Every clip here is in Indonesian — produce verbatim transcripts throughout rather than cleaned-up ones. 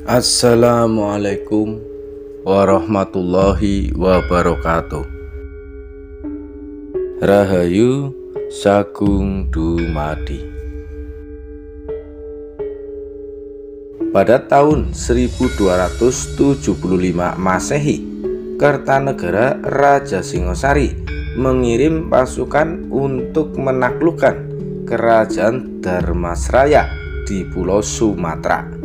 Assalamualaikum warahmatullahi wabarakatuh. Rahayu Sagung Dumadi. Pada tahun seribu dua ratus tujuh puluh lima Masehi, Kertanegara Raja Singosari mengirim pasukan untuk menaklukkan Kerajaan Dharmasraya di Pulau Sumatera.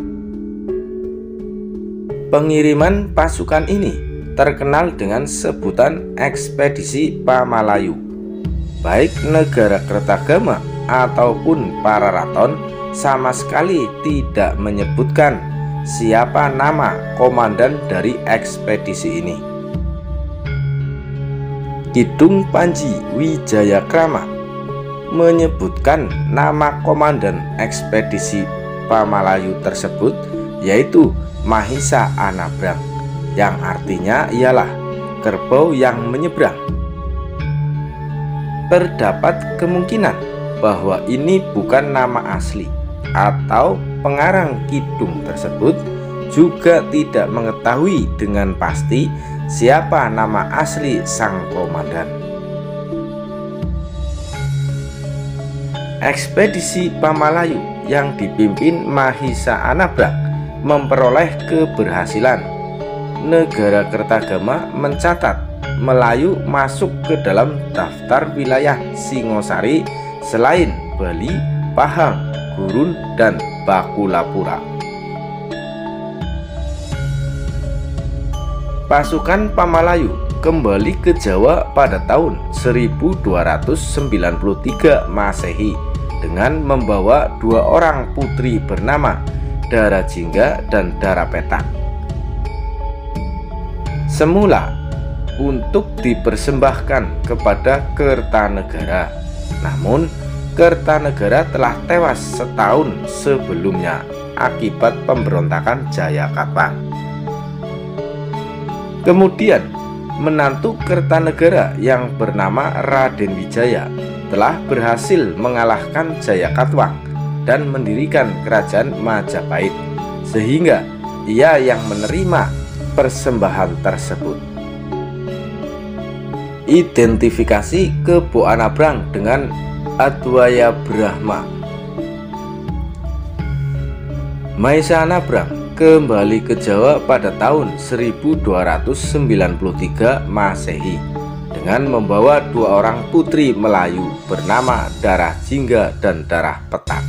Pengiriman pasukan ini terkenal dengan sebutan ekspedisi Pamalayu. Baik negara Kertagama ataupun para raton sama sekali tidak menyebutkan siapa nama komandan dari ekspedisi ini. Kidung Panji Wijayakrama menyebutkan nama komandan ekspedisi Pamalayu tersebut yaitu Mahisa Anabrang, yang artinya ialah kerbau yang menyeberang. Terdapat kemungkinan bahwa ini bukan nama asli, atau pengarang kidung tersebut juga tidak mengetahui dengan pasti siapa nama asli sang komandan. Ekspedisi Pamalayu yang dipimpin Mahisa Anabrang memperoleh keberhasilan. Negara Kertagama mencatat Melayu masuk ke dalam daftar wilayah Singosari selain Bali, Pahang, Gurun, dan Bakulapura. Pasukan Pamalayu kembali ke Jawa pada tahun seribu dua ratus sembilan puluh tiga Masehi dengan membawa dua orang putri bernama Darajingga dan Darapetak. Semula untuk dipersembahkan kepada Kertanegara, namun Kertanegara telah tewas setahun sebelumnya akibat pemberontakan Jayakatwang. Kemudian menantu Kertanegara yang bernama Raden Wijaya telah berhasil mengalahkan Jayakatwang dan mendirikan kerajaan Majapahit, sehingga ia yang menerima persembahan tersebut. Identifikasi Kebo Anabrang dengan Adwaya Brahma. Mahisa Anabrang kembali ke Jawa pada tahun seribu dua ratus sembilan puluh tiga Masehi dengan membawa dua orang putri Melayu bernama Darajingga dan Darapetak.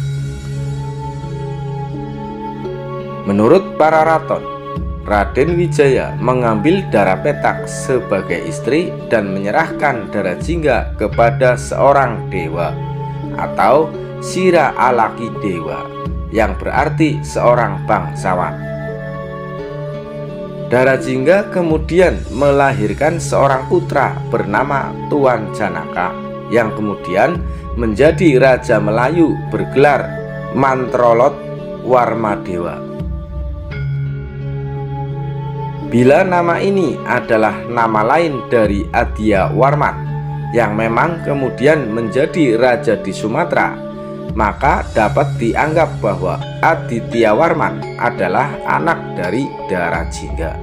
Menurut para raton, Raden Wijaya mengambil Darapetak sebagai istri dan menyerahkan Darajingga kepada seorang dewa atau Sira Alaki Dewa, yang berarti seorang bangsawan. Darajingga kemudian melahirkan seorang putra bernama Tuan Janaka, yang kemudian menjadi Raja Melayu bergelar Mantrolot Warmadewa. Bila nama ini adalah nama lain dari Adya Warman yang memang kemudian menjadi raja di Sumatera, maka dapat dianggap bahwa Aditya Warman adalah anak dari Darajingga.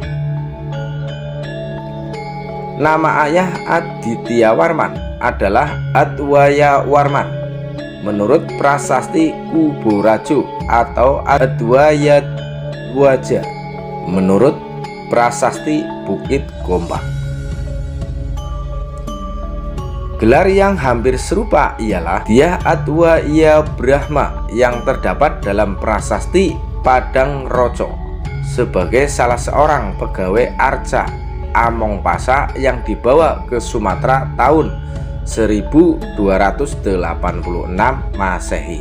Nama ayah Aditya Warman adalah Adwaya Warman menurut prasasti Kuborajo atau Adwaya Waja menurut prasasti Bukit Gombak. Gelar yang hampir serupa ialah Dia Adwaya Brahma yang terdapat dalam prasasti Padang Roco sebagai salah seorang pegawai arca Amongpasa yang dibawa ke Sumatera tahun seribu dua ratus delapan puluh enam Masehi.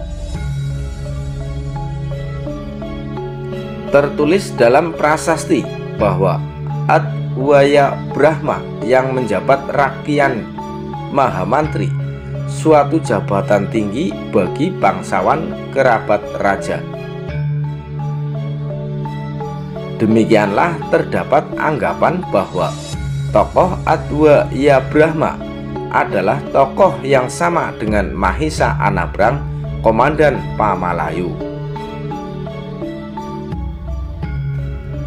Tertulis dalam prasasti bahwa Adwaya Brahma yang menjabat Rakian Mahamantri, suatu jabatan tinggi bagi bangsawan kerabat raja. Demikianlah terdapat anggapan bahwa tokoh Adwaya Brahma adalah tokoh yang sama dengan Mahisa Anabrang, komandan Pamalayu.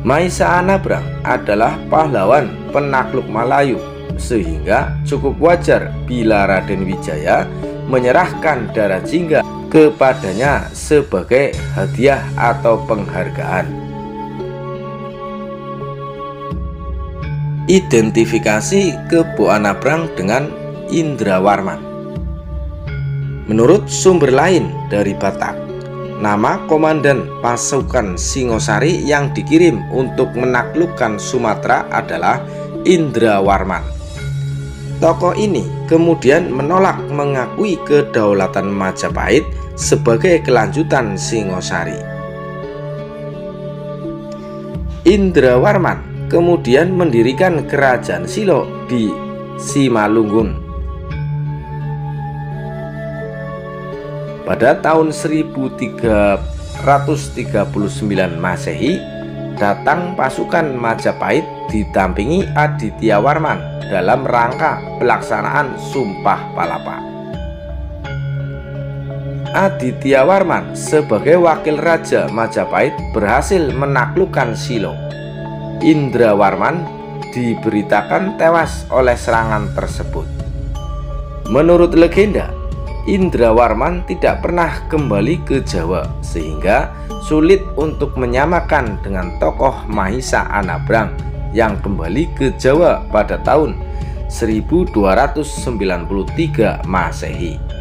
Mahisa Anabrang adalah pahlawan penakluk Malayu, sehingga cukup wajar bila Raden Wijaya menyerahkan darah jingga kepadanya sebagai hadiah atau penghargaan. Identifikasi Kebo Anabrang dengan Indrawarman. Menurut sumber lain dari Batak, nama komandan pasukan Singosari yang dikirim untuk menaklukkan Sumatera adalah Indrawarman. Tokoh ini kemudian menolak mengakui kedaulatan Majapahit sebagai kelanjutan Singosari. Indrawarman kemudian mendirikan kerajaan Silo di Simalungun. Pada tahun seribu tiga ratus tiga puluh sembilan Masehi, datang pasukan Majapahit didampingi Aditya Warman dalam rangka pelaksanaan Sumpah Palapa. Aditya Warman sebagai wakil Raja Majapahit berhasil menaklukkan Silo. Indrawarman diberitakan tewas oleh serangan tersebut. Menurut legenda, Indrawarman tidak pernah kembali ke Jawa, sehingga sulit untuk menyamakan dengan tokoh Mahisa Anabrang yang kembali ke Jawa pada tahun seribu dua ratus sembilan puluh tiga Masehi.